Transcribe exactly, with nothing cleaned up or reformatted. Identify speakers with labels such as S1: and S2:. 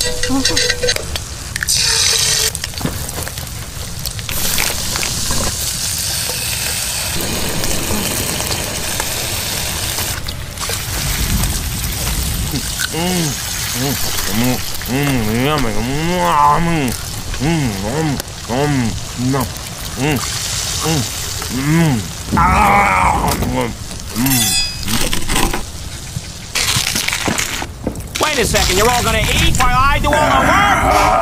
S1: Wait a second, you're all gonna eat while I do all the work?